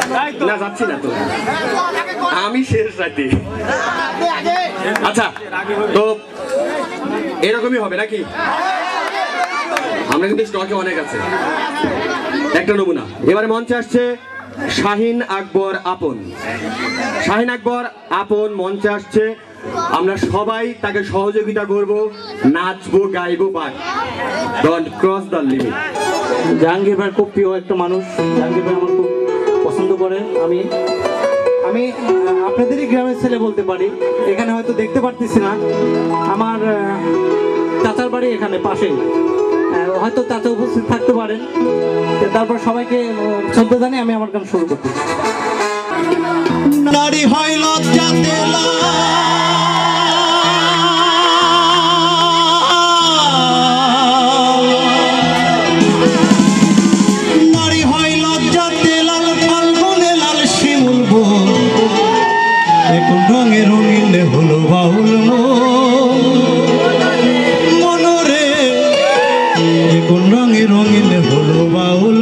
না যাচ্ছি না তো, আমি শেষ রাতে। আচ্ছা তো এরকমই হবে নাকি? আমরা কিন্তু স্টকে অনেক আছে। একটা নমুনা। এবারে মঞ্চে আসছে শাহিন আকবর আপন। শাহিন আকবর আপন মঞ্চে আসছে। আমরা সবাই তাকে সহযোগিতা করব, নাচবো, গাইবো, পাক। Don't cross the limit. Jahangir ভাই খুব প্রিয় একটা মানুষ। জাহাঙ্গীর ভাই আমার খুব পছন্দ করে। আমি আপনাদেরই গ্রামের ছেলে বলতে পারি। এখানে হয়তো দেখতে পারতেছি না, আমার চাচার বাড়ি এখানে পাশেই, হয়তো চাচা উপস্থিত থাকতে পারেন। তারপর সবাইকে শ্রদ্ধা জানিয়ে আমি আমার গান শুরু করতে। নারী হয় লজ্জাতে নারী হয় লজ্জাতে লাল, ফাল্গুনে লাল শিমুল বন, এখন রঙে রঙিন হলো বাউল মনরে, এখন রঙে রঙিন হলো বাউল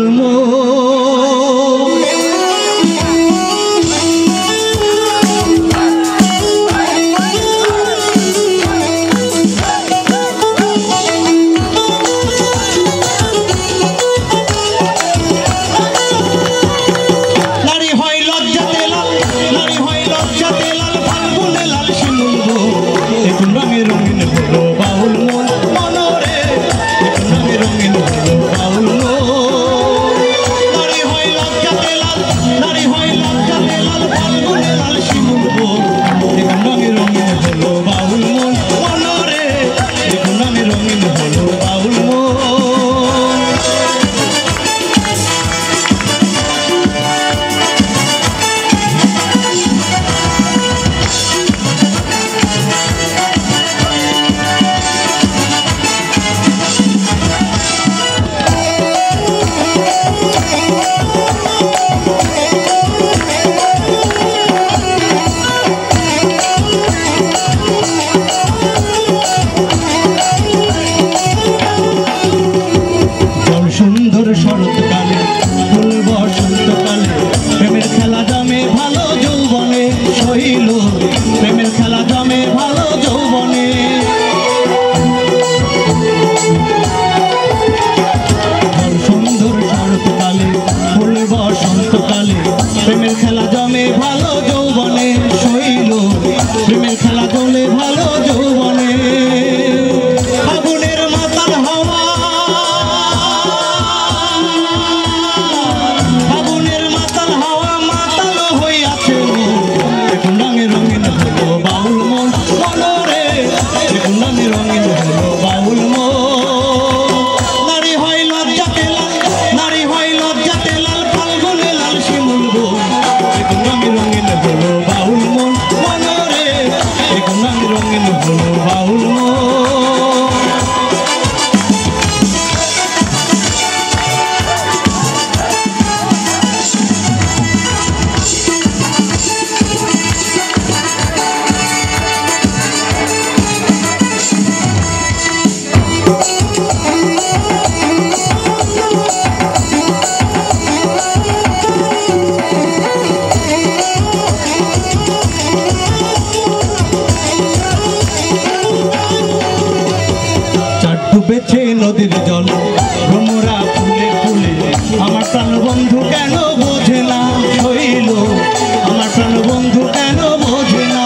ডুবেছে নদীর জল, ভ্রমরা ফুলে ফুলে, আমার প্রাণ বন্ধু কেন বোঝে না হইল, আমার প্রাণ বন্ধু কেন বোঝে না।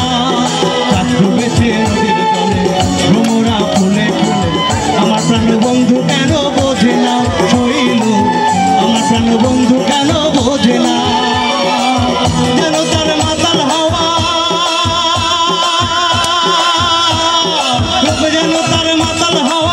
ডুবেছে নদীর জলে, ভ্রমরা ফুলে ফুলে, আমার প্রাণ বন্ধু কেন বোঝে না হইল, আমার প্রাণ বন্ধু কেন বোঝে না। যেন তার মাতাল হাওয়া, যেন তার মাতাল হাওয়া,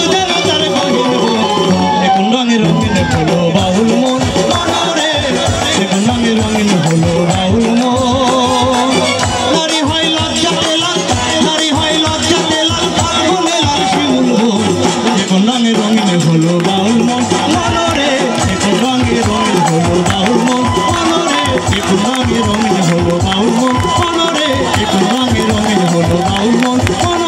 রঙিন হলো বাউল মন মনরে, এখন রঙে রঙিন হলো বাউল মন। নারী হয় লজ্জাতে লাল, নারী হয় লজ্জাতে লাল, ফাল্গুনে লাল শিমুল বন, এখন রঙে রঙিন হলো বাউল মন মনরে, এখন রঙে রঙিন হলো বাউল মন মনরে, এখন রঙে রঙিন হলো বাউল মন মনরে, এখন রঙে রঙিন হলো বাউল মন।